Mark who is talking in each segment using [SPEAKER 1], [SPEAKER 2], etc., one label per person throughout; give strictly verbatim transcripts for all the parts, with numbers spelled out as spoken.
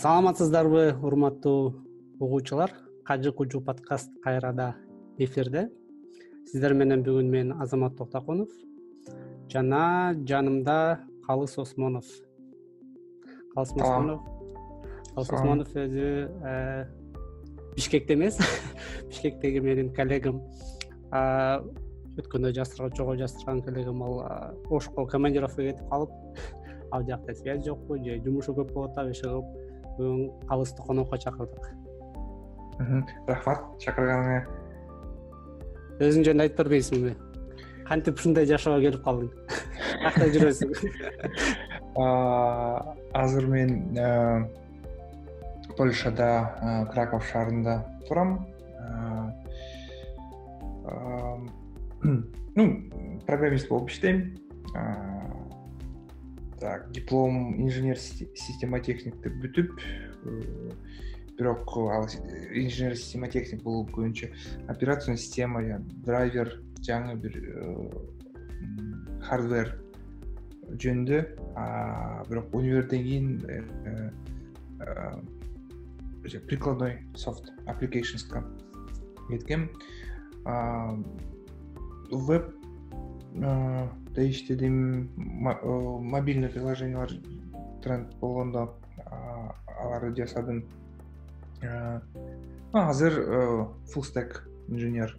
[SPEAKER 1] Саламатсыздарбы, урматтуу угуучулар? Кажы Кужу подкаст кайрада эфирде. Сиздер менен бүгүн мен Азамат Токтокунов жана жанымда Калыс Осмонов. Калыс Осмонов. Калыс Осмонов өзү Бишкекте эмес, Бишкектеги менин коллегам. Өткөндө жастырга чогуу жастырган коллегам ал Ошко командировка кетип калып, ал жакта связь жокпу, же жумушу көп болуп атабы, иши бүгүн Калысты конокко чакырдык.
[SPEAKER 2] Рахмат чакырганыңа.
[SPEAKER 1] Өзүң жөнүндө айтып бербейсиңби? Кантип ушундай жашоого келип калдың? Какта жүрөсүң?
[SPEAKER 2] Азыр мен Польшада, Краков шаарында турам. Ну, программист болуп иштейм. Так, диплом инженер-системотехникти бүтүп, бирок ал инженер-системотехник болуп көбүнчө операционный система, драйвер, жаңы бир хардвер жөнүндө, бирок универден кийин прикладной soft applications'ка кеткем. Веб да иштедим, мобильный приложениялар тренд болгондо аларды жасадым. Азыр full stack инженер.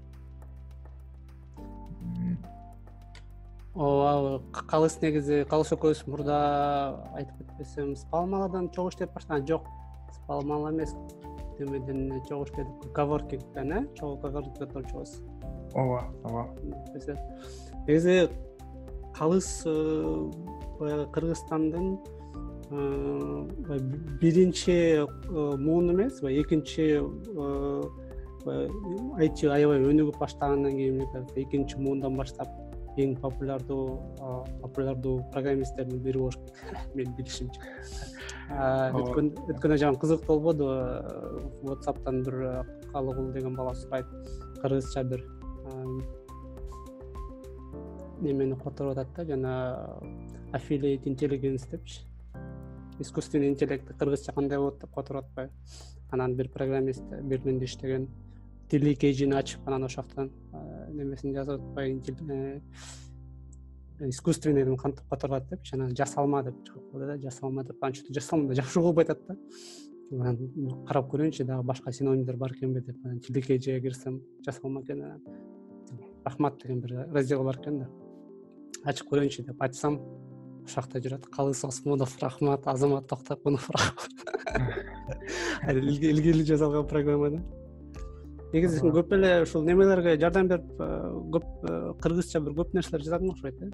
[SPEAKER 1] Ооба, Калыс негизи Калыс экөөбүз мурда айтып кетпесем, Спалмаладан чогуу иштеп баштаган. Жок, Спалмала эмес, демеден чогуу иштедик. Коворкингден, э, чогуу коворкингде турчубуз.
[SPEAKER 2] Ооба, ооба.
[SPEAKER 1] Негизи Калыс баягы Кыргызстандын биринчи муун эмес, экинчи ай ти аябай өнүгүп баштагандан кийин экинчи муундан баштап эң популярдуу популярдуу программисттердин бири болуш керек, менин билишимче. Өткөндө жана кызыктуу болбоду. WhatsApp'тан бир Калыгул деген бала сурайт, кыргызча бир немени которуп атат да, жана affiliate intelligence депчи. Искусственный интеллект кыргызча кандай болот деп которуп атпайбы. Анан бир программист Берлинде иштеген тили кейжини ачып, анан ошоктон немесин жазып атпайбы, искусственный кантип которулат депчи, анан жасалма деп чыгып калды да, жасалма деп, анча жасалма да жакшы угуп айтат да. Анан карап көрөйүнчү, дагы башка синонимдер бар экенби деп, анан тили кейжиге кирсем жасалма экен. Рахмат деген бир раздел бар экен да. Ачып көрөйүнчү деп ачсам, ошакта жүрөт Калыс Осмонов рахмат, Азамат Токтокунов рахмат. Илгери жасалган программада. Негизи көп эле ушул немелерге жардам берип, көп кыргызча бир көп нерселер жазадың окшойт, э?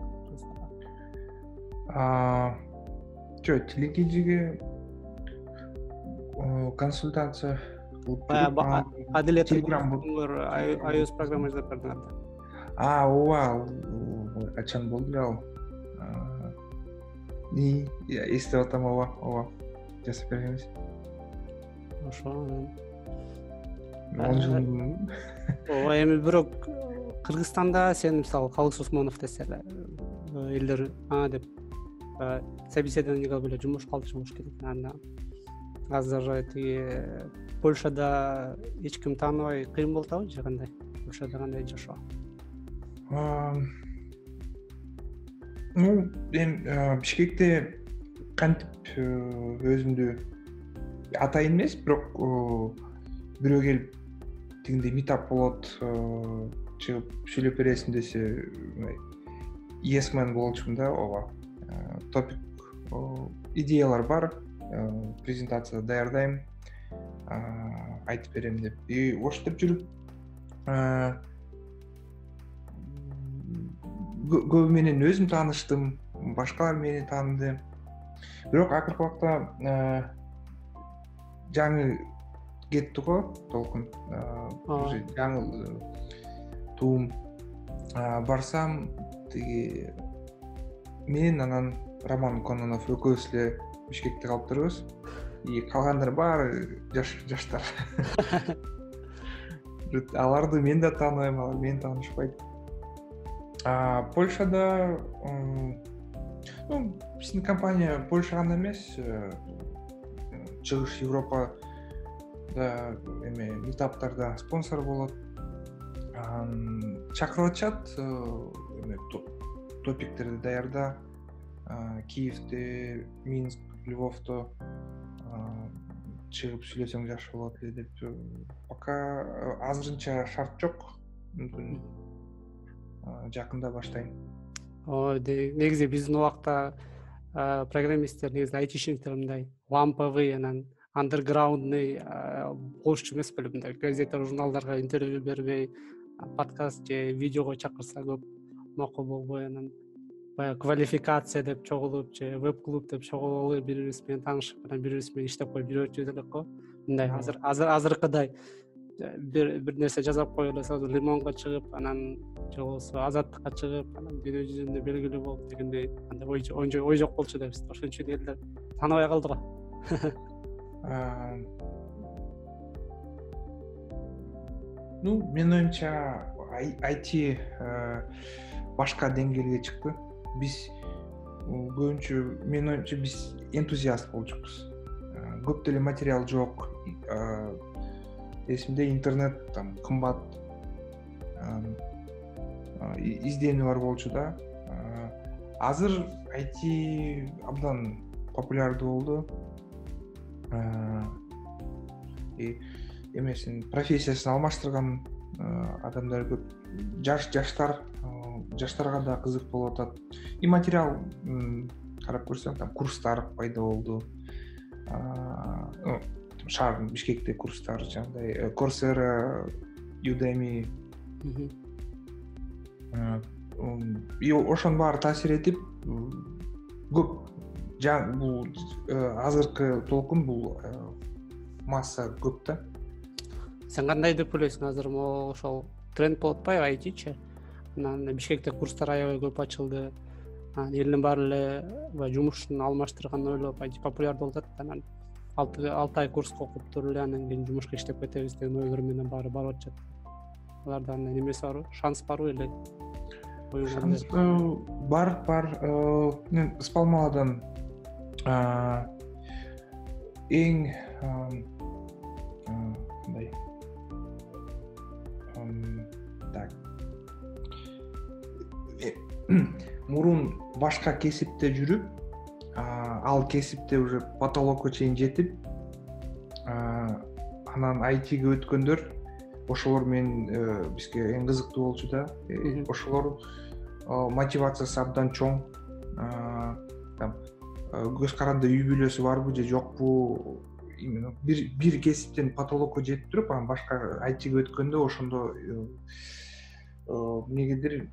[SPEAKER 2] Жо, телекижиге консультация кылып берип,
[SPEAKER 1] Адилет iOS программа жазып бердиңер да.
[SPEAKER 2] А, ооба, качан болду ал? И эстеп атам, ооба, ооба. Жасап бергенбиз.
[SPEAKER 1] Ошо.
[SPEAKER 2] он жыл.
[SPEAKER 1] Ооба, эми бирок Кыргызстанда сен мисалы Калыс Осмонов десе эле, элдер а деп собеседованиеге эле жумуш калтырыш болуш керек. Анан азыр тиги Польшада эч ким тааныбай кыйын болуп атабы, же кандай? Польшада кандай жашоо?
[SPEAKER 2] Ну, мен Бишкекте кантип өзүмдү атайын эмес, бирок бирөө келип тигиндей митап болот, чыгып сүйлөп бересиң десе, yes man болчумун да, ооба. Топик идеялар бар, презентация даярдайм, айтып берем деп. И ошентип жүрүп көбү менен өзүм тааныштым, башкалар мени тааныды. Бирок акыркы убакта жаңы кетти го толкун, жаңы туум барсам, тиги мен анан Роман Кононов экөөбүз эле Бишкекте калып турбуз. И калгандар баары жаштар. Аларды мен да тааныбайм, алар мени таанышпайт. Польшада ну, биздин компания Польша гана эмес, чыгыш Европада эме метаптарда спонсор болот. Чакырып атышат, эме топиктерди даярда. Киевде, Минск, Львовдо чыгып сүйлөсөң жакшы болот эле деп. Пока азырынча шарт жок. Мүмкүн жакында баштайм.
[SPEAKER 1] Ой, негизи биздин убакта программисттер негизи айтишниктер мындай ламповый анан андерграундный болчу эмес беле, мындай газета журналдарга интервью бербей, подкаст же видеого чакырса көп мокул болбой, анан баягы квалификация деп чогулуп же веб-клуб деп чогулуп бири бирибиз менен таанышып, анан бири бирибиз менен иштеп коюп жүрөчүбүз элек го. Мындай азыр азыр азыркыдай бир бир нерсе жасап коелу, сразу Лимонго чыгып, анан же болбосо Азаттыкка чыгып, анан дүйнө жүзүндө белгилүү болуп дегендей андай ой ой жок болчу да бизде. Ошон үчүн элдер тааныбай калды го.
[SPEAKER 2] Ну, менин оюмча ай ти башка деңгээлге чыкты. Биз көбүнчө менин оюмча биз энтузиаст болчубуз. Көп деле материал жок. Эсимде интернет там кымбат изденүү бар болчу да. Азыр ай ти абдан популярдуу болду. Эмесин профессиясын алмаштырган адамдар көп. Жаш жаштар жаштарга да кызык болуп атат. И материал карап көрсөң, там курстар пайда болду. Шаар Бишкекте курстар, жандай Coursera, Udemy. И ошонун баары таасир этип көп бул азыркы толкун бул масса көп да.
[SPEAKER 1] Сен кандай деп ойлойсуң, азыр могу ошол тренд болуп атпайбы ай ти-чи? Анан Бишкекте курстар аябай көп ачылды. Анан элдин баары эле жумушун алмаштырганды ойлоп ай ти популярдуу болуп атат. Анан алты ай курска окуп туруп эле анан кийин жумушка иштеп кетебиз деген ойлор менен баары барып атышат. Аларда андай немеси барбы? Шанс барбы эле?
[SPEAKER 2] Шанс бар, бар. Мен Спалмаладан эң мындай так мурун башка кесипте жүрүп, ал кесипте уже потолокко чейин жетип, анан ай тиге өткөндөр, ошолор мен бизге эң кызыктуу болчу да. Ошолор мотивациясы абдан чоң. Көз каранды үй бүлөсү барбы же жокпу, именно бир бир кесиптен потолокко жетип туруп, анан башка ай тиге өткөндө ошондо эмнегедир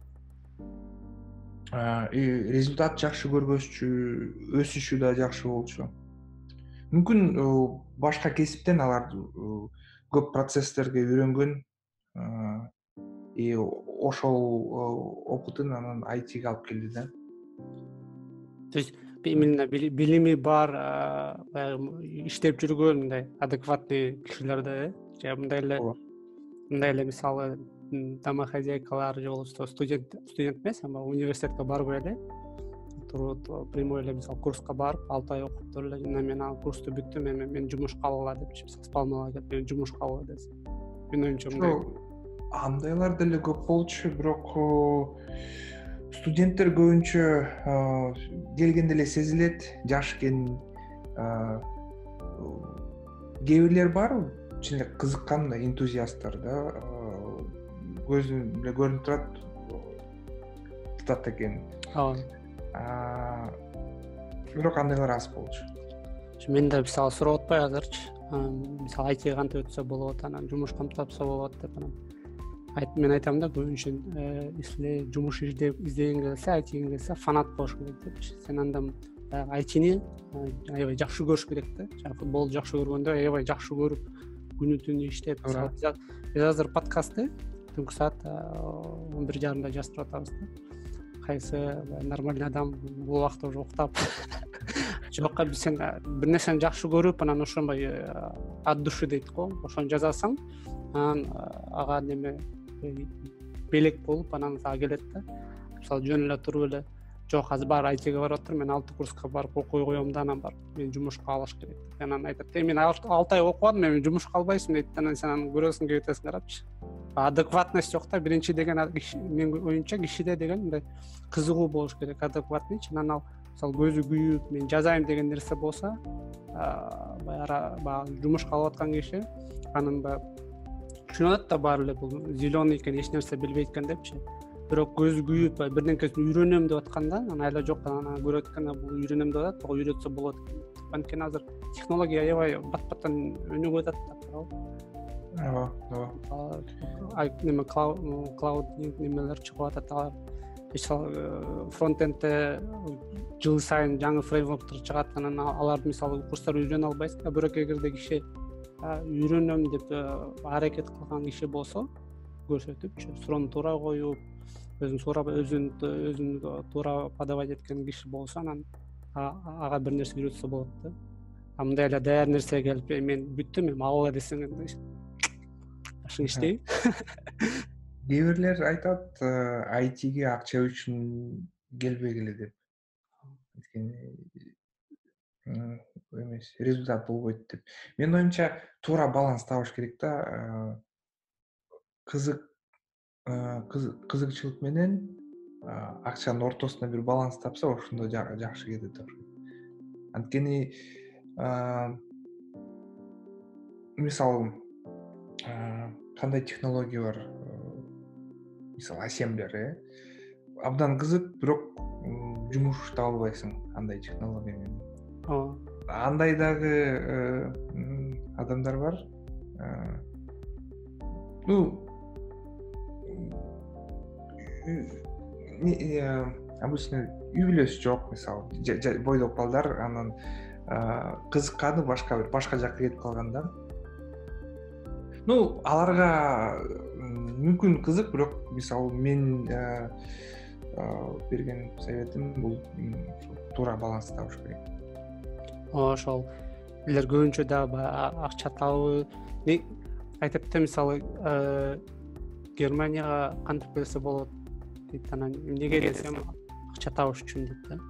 [SPEAKER 2] результат жакшы көргөзчү, өсүшү да жакшы болчу. Мүмкүн башка кесиптен алар көп процесстерге үйрөнгөн, и ошол опытын анан ай тиге алып келди да.
[SPEAKER 1] То есть именно билими бар, иштеп жүргөн мындай адекватный кишилер да, э? Же мындай эле мындай эле мисалы домохозяйкалар же болбосо студент студент эмес, ама университетке барбай эле туруп прямой эле мисалы курска барып, алты ай окуп туруп эле мен ал курсту бүттүм, эми мен жумушка алгыла депчи, Спалмага келип мен жумушка алгыла десе. Мен оюмча мындай
[SPEAKER 2] андайлар деле көп болчу, бирок студенттер көбүнчө келгенде эле сезилет, жаш экен. Кээ бирлер бар, чын эле кызыккан да, энтузиасттар да, көзүн эле көрүнүп турат, тутат экен. Ооба. Бирок андайлар аз болчу.
[SPEAKER 1] Мен да мисалы сурап атпай азырчы. Мисалы ай тиге кантип өтсө болот, анан жумуш кантип тапса болот деп анан мен айтам да, көбүнчө если жумуш издегенге келсе, ай тиге келсе фанат болуш керек депчи. Сен анда ай тини аябай жакшы көрүш керек да. Жана футболду жакшы көргөндө аябай жакшы көрүп, күнү түнү иштеп, биз азыр подкастты түнкү саат он бир жарымда жазып атабыз да. Кайсы нормальный адам бул убакта уже уктап жокка сен бир нерсени жакшы көрүп, анан ошонбой от души дейт го, ошону жазасың, анан ага неме белек болуп, анан ага келет да. Мисалы жөн эле туруп эле жок азыр баары ай тиге барып атыр, мен алты курска барып окуй коем да анан барып мен жумушка алыш керек деп. Анан айтат, мен алты ай окуп мен жумушка албайсың дейт. Анан сен аны көрөсүң кеп кетесиң карапчы. Адекватность жок да, биринчи деген мен оюмча кишиде деген мындай кызыгуу болуш керек, адекватныйчы. Анан ал мисалы көзү күйүп мен жазайм деген нерсе болсо, баягы жумушка алып аткан киши анын баягы түшүнөт да баары эле бул зеленый экен, эч нерсе билбейт экен депчи. Бирок көзү күйүп бирденкесин үйрөнөм деп атканда, анан айла жок, анан көрөт экен, бул үйрөнөм деп атат, бул үйрөтсө болот экен. Анткени азыр технология аябай бат-баттан өнүгүп атат да.
[SPEAKER 2] Ооба, ооба.
[SPEAKER 1] Ай неме клауд немелер чыгып атат. Алар фронтендте жыл сайын жаңы фреймворктор чыгат, анан аларды мисалы курстар үйрөнө албайсың. Бирок эгерде киши үйрөнөм деп аракет кылган киши болсо, көрсөтүпчү, суроону туура коюп, өзүн сурап, өзүн өзүн туура подавать эткен киши болсо, анан ага бир нерсе үйрөтсө болот да. А мындай эле даяр нерсе келип, мен бүттүм, эми ал эле десең ашык иштейм.
[SPEAKER 2] Кээ бирлер айтат, ай тиге акча үчүн келбегиле деп. Анткени эмес, результат болбойт деп. Менин оюмча туура баланс табыш керек да. Кызык кызыкчылык менен акчанын ортосуна бир баланс тапса, ошондо жакшы кетет. Анткени мисалы кандай технология бар, мисалы ассемблер, абдан кызык, бирок жумуш таба албайсың андай технология менен.
[SPEAKER 1] Ооба.
[SPEAKER 2] Андай дагы адамдар бар. Ну, обычно үй бүлөсү жок, мисалы, бойдок балдар, анан кызыкканы башка бир башка жакка кетип калганда. Ну, аларга мүмкүн кызык, бирок мисалы мен берген советим бул туура баланс табыш керек.
[SPEAKER 1] Ошол билер көбүнчө дагы акча табуу айтып да, мисалы Германияга кантип келсе болот дейт, анан эмнеге десем акча табыш үчүн дейт да.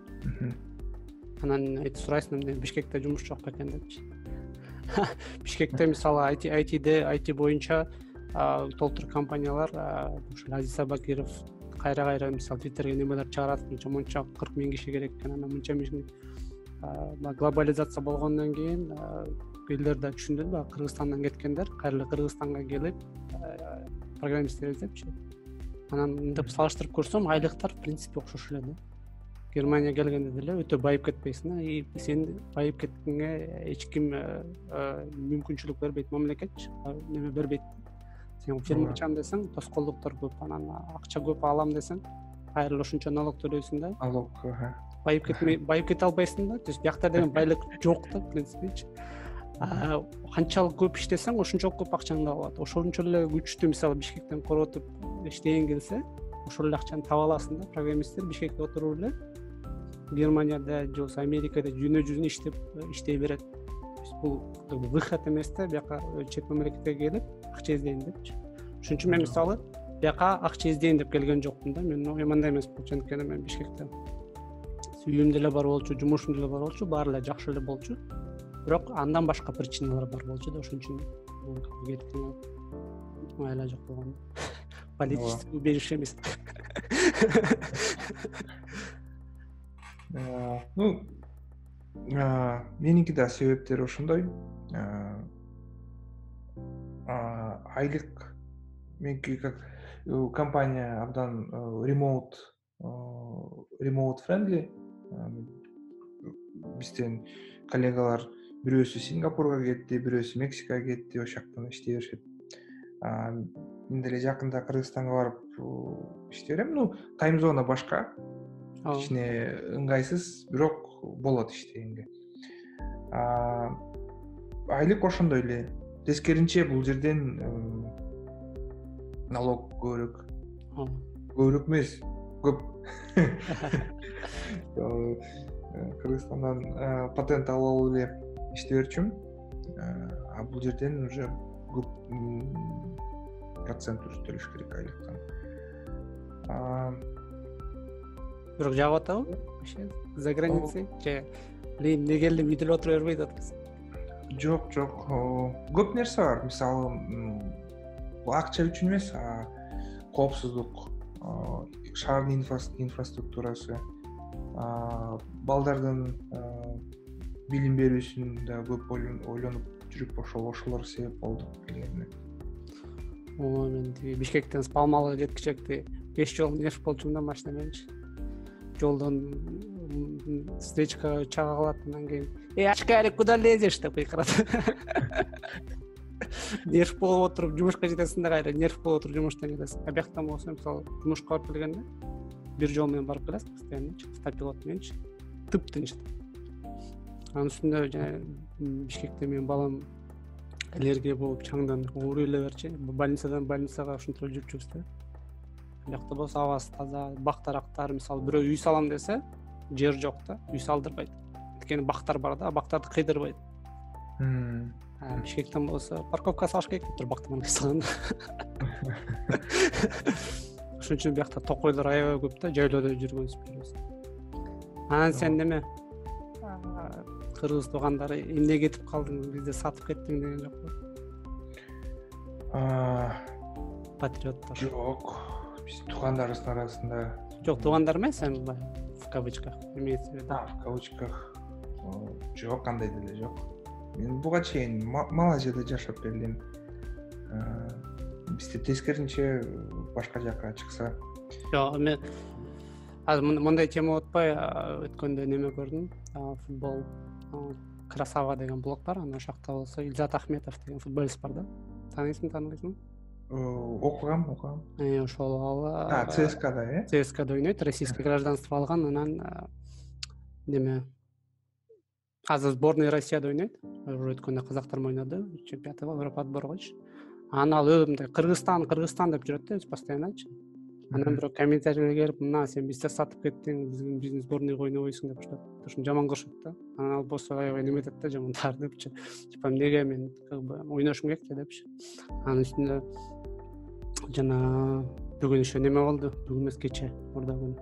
[SPEAKER 1] Анан айтып сурайсың, эмне Бишкекте жумуш жок бекен депчи. Бишкекте мисалы ай ти ай ти-де ай ти боюнча толтур компаниялар, ушул Азиз Сабакиров кайра-кайра мисалы Твиттерге немелер чыгарат, мынча кырк миң киши керек экен, анан мынча миң глобализация болгондон кийин элдер да түшүндү да, Кыргызстандан кеткендер кайра эле Кыргызстанга келип программисттер издепчи. Анан мынтип салыштырып көрсөм, айлыктар в принципе окшош эле да. Германия келгенде деле өтө байып кетпейсиң, и сен байып кеткенге эч ким мүмкүнчүлүк бербейт, мамлекетчи неме бербейт. Сен фирма ачам десең, тоскоолдуктар көп, анан акча көп алам десең, кайра эле ошончо налог төлөйсүң да.
[SPEAKER 2] Налог,
[SPEAKER 1] байып кетмей, байып кете албайсың да. То есть биякта деген байлык жок да, в принципе. Канчалык көп иштесең, ошончолук көп акчаңды алат. Ошончо эле күчтүү, мисалы Бишкектен коротуп иштеген келсе, ошол эле акчаны таба аласың да. Программисттер Бишкекте отуруп эле Германияда же болбосо Америкада жөнө-жөнө иштеп иштей берет. Бул выход эмес да, бияка чет мамлекетке келип акча издейм депчи. Ошон үчүн мен мисалы бияка акча издейм деп келген жокмун да. Мен мындай эмес болчу, анткени мен Бишкекте үйүм деле бар болчу, жумушум деле бар болчу, баары эле жакшы эле болчу. Бирок андан башка причиналар бар болчу да, ошон үчүн кеткем майла жок болгон. Политический убежище эмес.
[SPEAKER 2] Ну, меники да себептери ошондой. Айлык меники как компания абдан remote remote friendly. Бизден коллегалар бирөөсү Сингапурга кетти, бирөөсү Мексикага кетти, ошол жактан иштей беришет. Мен деле жакында Кыргызстанга барып иштей берем. Ну, тайм зона башка. Кичине ыңгайсыз, бирок болот иштегенге. Айлык ошондой эле. Тескеринче бул жерден налог көбүрөөк. Көбүрөөк эмес, көп. Кыргызстандан патент алып алып эле иштей берчүмүн. А бул жерден уже көп процент төлөш керек айлыктан.
[SPEAKER 1] бирок жагып атабы вообще за границей же блин эмне келдим үйдө эле отура бербейт атабыз?
[SPEAKER 2] Жок, жок. Көп нерсе бар. Мисалы, бул акча үчүн эмес, а коопсуздук, шаардын инфраструктурасы, балдардын билим берүүсүндө көп ойлонуп жүрүп ошол ошолор себеп болду келгенине.
[SPEAKER 1] Ооба мен тиги Бишкектен Спалмалга жеткичекти беш жолу нерв болчумун да машина мененчи. Жолдон встречкага чыга калат, андан кийин "Эй, очкарик, куда лезешь?" деп кыйкырат. Нерв болуп отуруп жумушка жетесиң да кайра нерв болуп отуруп жумуштан кетесиң. А бияктан болсо мисалы жумушка барып келгенде бир жол менен барып келесиң, постоянно автопилот мененчи. Тыптынч. Анын үстүндө жана Бишкекте менин балам аллергия болуп чаңдан ооруй эле берчи. Больницадан больницага ушинтип эле жүрүп жүрүбүз да. Биякта болсо абасы таза, бактарактар, мисалы бирөө үй салам десе, жер жок да, үй салдырбайт. Анткени бактар бар да, бактарды кыйдырбайт. А Бишкектен болсо парковка салыш керек деп туруп бактан кыйсалган. Ошон үчүн биякта токойлор аябай көп да, жайлоодо жүргөнбүз беребиз. Анан сен неме? Кыргыз туугандары эмне кетип калдың, бизди сатып кеттиң деген жокпу? Патриоттор.
[SPEAKER 2] Жок. Биз туугандарыбыздын арасында
[SPEAKER 1] жок, туугандар эмес, эми в кавычках имеется в виду.
[SPEAKER 2] А, в кавычках. Жок, кандай деле жок. Мен буга чейин Малайзияда жашап келдим. Бизде тескеринче башка жака чыкса.
[SPEAKER 1] Жок, мен азыр мындай тема отпой, өткөндө неме көрдүм. Футбол Красава деген блог бар, анан ошакта болсо Илзат Ахметов деген футболист бар да. Тааныйсың, тааныйсың?
[SPEAKER 2] Окугам, окугам.
[SPEAKER 1] Э, ошол ал.
[SPEAKER 2] А, ЦСКАда, э?
[SPEAKER 1] ЦСКАда ойнойт, российский гражданство алган, анан неме азыр сборная Россияда ойнойт. Уже өткөндө казактар ойноду, чемпионат Европа отборгочу. Анан ал өзүндөй Кыргызстан, Кыргызстан деп жүрөт да, постоянночу. Анан бирок комментарийлер келип, "Мына сен бизди сатып кеттиң, биздин биздин сборныйга ойнобойсуң" деп айтат. Ошон жаман кылышат да. Анан ал болсо аябай неме этет да, жамандар депчи. Типа эмнеге мен как бы ойношум керек депчи. Анын үстүнө жана бүгүн ошо неме болду, бүгүн эмес кече, мурда күнү.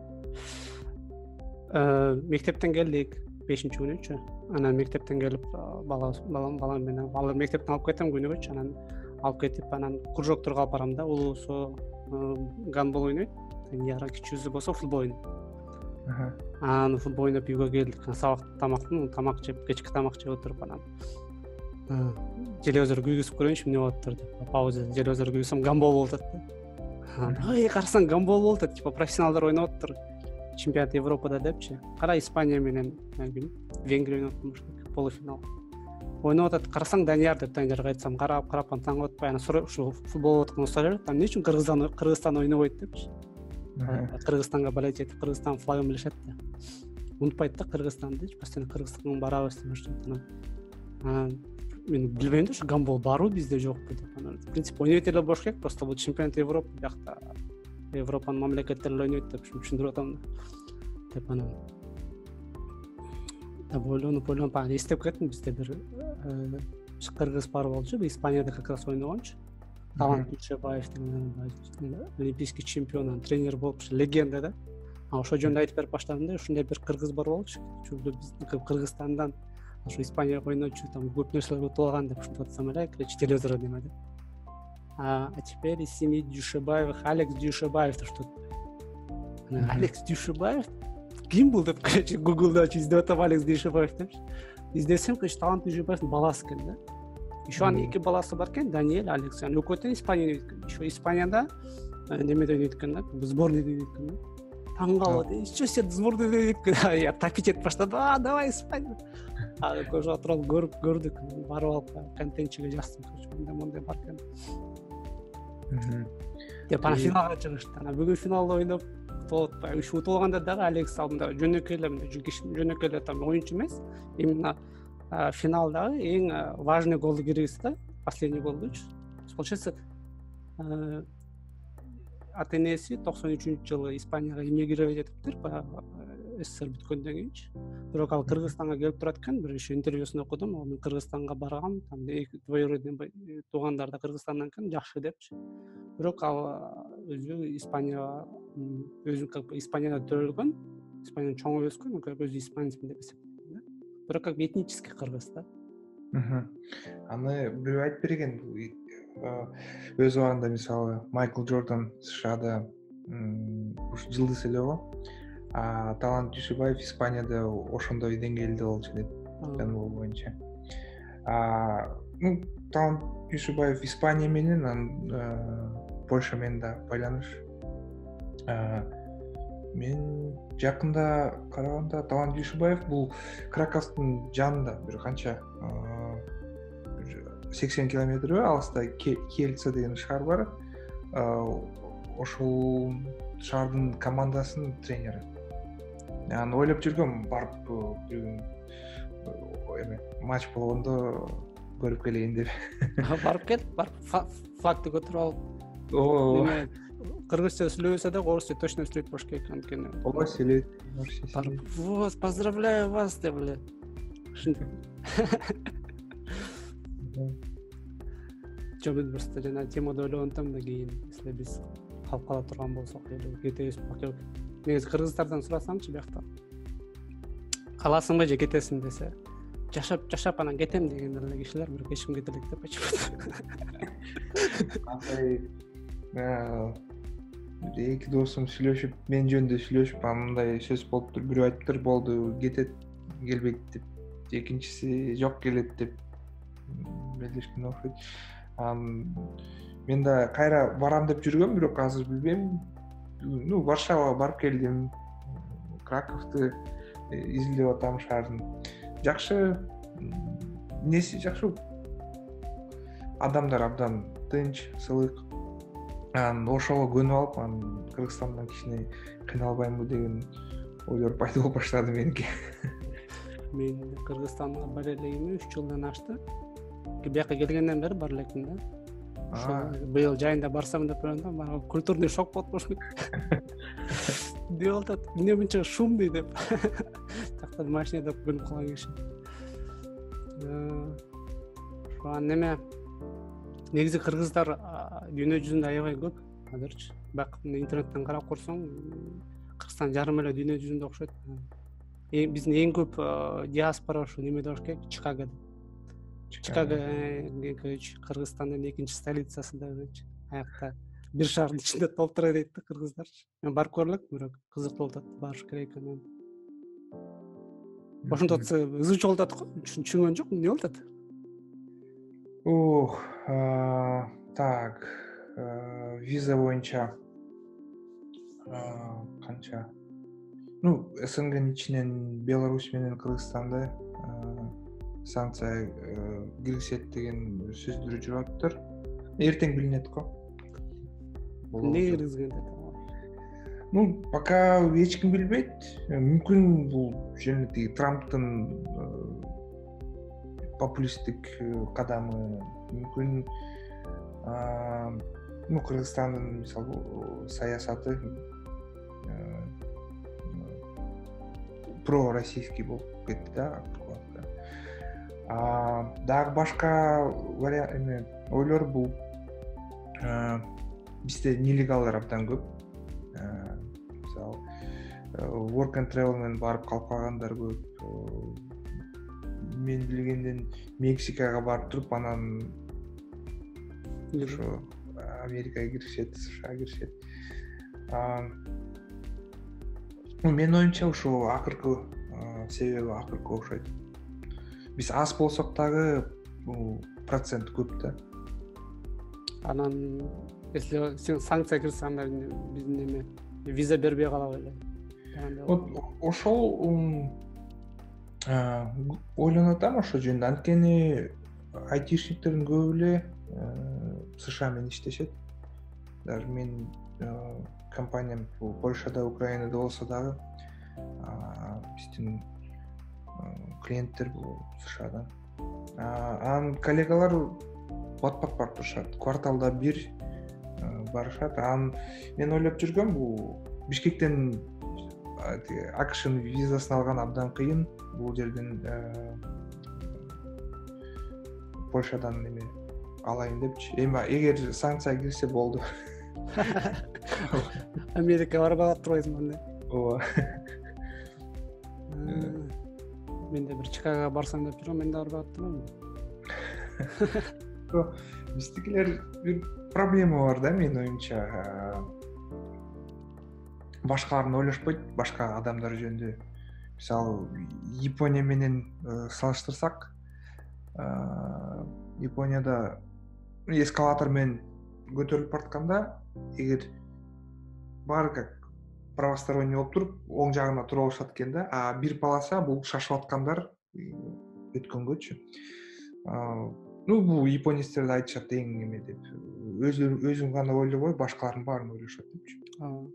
[SPEAKER 1] Э, мектептен келдик, бешинчи күнүчү. Анан мектептен келип бала балам балам менен алып мектептен алып кетем күнүгөчү. Анан алып кетип анан кружокторго алып барам да, улуусу гандбол ойнойт. Яра кичүүсү болсо футбол ойнойт. Анан футбол ойноп үйгө келдик. Сабак тамактын, тамак жеп, кечки тамак жеп отуруп анан телевизор күйгүзүп көрөйүнчү эмне болуп атат деп. Пауза телевизор күйгүзсөм гандбол болуп атат да. Ай, карасаң гандбол болуп атат, типа профессионалдар ойноп атыр. Чемпионат Европада депчи. Кара Испания менен Венгрия ойноп атышты, полуфинал. Ойноп атат, карасаң Данияр деп Даниярга айтсам, карап, карап таң атпай, анан ушу футбол откон сурайт, эмне үчүн Кыргызстан Кыргызстан ойнобойт депчи. Кыргызстанга болеть этип, Кыргызстан флагын билишет да. Унутпайт да Кыргызстанды, постоянно Кыргызстанга барабыз деп жүрөт. Анан мен билбейм да, ушу гандбол барбы бизде жокпу деп. Анан в принципе ойнойт эле болуш керек, просто бул чемпионат Европа биякта Европанын мамлекеттери ойнойт деп түшүндүрүп атам да. Деп анан деп ойлонуп ойлонуп анан эстеп кеттим, бизде бир кыргыз бар болчу, Испанияда как раз ойногончу. Талант Дүйшөбаев деген олимпийский чемпион, тренер болуп, легенда да. А ошол жөнүндө айтып берип баштадым да, ушундай бир кыргыз бар болчу. Биздин Кыргызстандан ошо Испанияга ойночу, там көп нерселер өтүп алган деп ушинтип атсам эле, короче, телевизордо неме деп. А теперь из семьи Дүйшөбаевых Алекс Дүйшөбаев деп что-то. Алекс Дүйшөбаев ким бул деп, короче, Гуглда издеп атам Алекс Дүйшөбаев депчи. Издесем, короче, Талант Дүйшөбаевдин баласы экен да. Еще анын эки баласы бар экен, Даниэль, Алекс. Анан экөөтөн Испанияда өткөн. Еще Испанияда немеде өткөн да, сборныйда өткөн да. Таң калып, "Что сен сборныйда өткөн?" Я тапить этип баштадым. "А, давай Испания." А көз отуруп көрүп көрдүк, барып алып контентчиге жаздым, короче, мындай мындай бар экен. Деп анан финалга чыгышты. Анан бүгүн финалда ойноп, тоотпай, ушу утулганда дагы Алекс алдында жөнөкөй эле, жөнөкөй эле там оюнчу эмес. Именно финалдагы эң важный голду киргизди да, последний голдучу. Получается, ата энеси токсон үчүнчү жылы Испанияга эмигрировать этиптир, баягы СССР бүткөндөн кийинчи. Бирок ал Кыргызстанга келип турат экен, бир иши интервьюсун окудум, ал мен Кыргызстанга баргам, там двоюродный туугандар да Кыргызстандан экен, жакшы депчи. Бирок ал өзү Испанияга, өзү как бы Испанияда төрөлгөн, Испанияда чоңоп өскөн, как өзү испанецмин деп эсептейм да. Бирок как этнический кыргыз да.
[SPEAKER 2] Аны бирөө айтып берген, өз убагында мисалы Майкл Джордан ШШада ушу жылдыз эле го, а Талант Дүйшөбаев Испанияда ошондой деңгээлде болчу деп жаныбол боюнча. Ну, Талант Дүйшөбаев Испания менен, анан Польша менен да байланыш. Мен жакында караганда Талант Дүйшөбаев бул Краковдун жанында, бир канча сексен километр алыста Кельца деген шаар бар. Ошол шаардын командасынын тренери. Аны ойлоп жүргөм, барып эме матч болгондо көрүп келейин деп.
[SPEAKER 1] Барып кел, барып флагты көтөрүп алып.
[SPEAKER 2] Ооба.
[SPEAKER 1] Кыргызча сүйлөбөсө да орусча точно сүйлөйт болуш керек анткени.
[SPEAKER 2] Ооба, сүйлөйт.
[SPEAKER 1] Вот, поздравляю вас деп эле. Жобун просто жана темада ойлогонтом да кийин, если биз калып кала турган болсок, кетебиз бака. Негизи кыргыздардан сурасамчы биякта. Каласыңбы же кетесиң десе, жашап жашап анан кетем деген эле кишилер, бирок эч ким кете элек деп почему-то.
[SPEAKER 2] Андай эки досум сүйлөшүп, мен жөнүндө сүйлөшүп, мындай сөз болуптур, бирөө айтыптыр, болду, кетет, келбейт деп. Экинчиси жок, келет деп белгилешкен окшойт. Мен да кайра барам деп жүргөм, бирок азыр билбейм. Ну, Варшавага барып келдим. Краковду изилдеп атам шаардын. Жакшы, неси жакшы. Адамдар абдан тынч, сылык. Анан ошого көнүп алып, анан Кыргызстандан кичине кыйналбаймбы деген ойлор пайда болуп баштады меники.
[SPEAKER 1] Мен Кыргызстанга бара элегиме үч жылдан ашты. Бияка келгенден бери бар элекмин да. Ошо быйыл жайында барсам деп ойлондум, бара культурный шок болуп болушу керек. Деп атат, эмне мынча шумный деп. Жакта машинада көнүп калган киши. Ошо неме негизи кыргыздар дүйнө жүзүндө аябай көп азырчы. Бак интернеттен карап көрсөң, Кыргызстан жарым эле дүйнө жүзүндө окшойт. Биздин эң көп диаспора ушу немеде болуш керек, Чикагода. Чикаго Кыргызстандын экинчи столицасы депчи. Аякта бир шаардын ичинде толтура дейт да кыргыздарчы. Мен барып көрүп элек, бирок кызык болуп атат, барыш керек экен. Ошондо ызычы болуп атат го, түшүнгөн жок, эмне болуп атат?
[SPEAKER 2] Ох, так, виза боюнча канча? Ну, СНГнын ичинен Беларусь менен Кыргызстанды санкция киргизет деген сөздөр жүрүп атыптыр. Эртең билинет го.
[SPEAKER 1] Эмне киргизген деп?
[SPEAKER 2] Ну, пока эч ким билбейт. Мүмкүн бул жөн тиги Трамптын популисттик кадамы, мүмкүн ну Кыргызстандын мисалы саясаты про российский болуп кетти да. Дагы башка вариант эме ойлор бул бизде нелегалдар абдан көп. Мисалы work and travel менен барып калып калгандар көп. Мен билгенден Мексикага барып туруп, анан ошо Америкага киришет, США киришет. Менин оюмча ушул акыркы себеби акыркы окшойт. Биз аз болсок дагы процент көп да.
[SPEAKER 1] Анан если сен санкция кирсең, биздин эме виза бербей калабы эле.
[SPEAKER 2] Вот ошол ойлонуп атам ошол жөнүндө. Анткени айтишниктердин көбү эле США менен иштешет. Даже мен компаниям Польшада, Украинада болсо дагы биздин клиенттер бул ШШдан. Анан коллегалар бат-бат барып турушат. Кварталда бир барышат. Анан мен ойлоп жүргөм, бул Бишкектен акшн визасын алган абдан кыйын. Бул жерден Польшадан эме алайын депчи. Эми эгер санкция кирсе болду.
[SPEAKER 1] Америкага барбай турбайсың анда.
[SPEAKER 2] Ооба.
[SPEAKER 1] мен де бир Чикагога барсам деп жүрөм, мен да барбай аттым.
[SPEAKER 2] Биздикилер бир проблема бар да, менин оюмча. Башкаларын ойлошпойт, башка адамдар жөнүндө. Мисалы, Япония менен салыштырсак, Японияда эскалатор менен көтөрүлүп баратканда, эгер баары как правосторонний болуп туруп, оң жагына тура алышат экен да, а бир полоса бул шашып аткандар өткөнгөчү. Ну, бул японецтерде айтышат эң эме деп. Өзүң гана ойлобой, башкалардын баарын ойлошот депчи.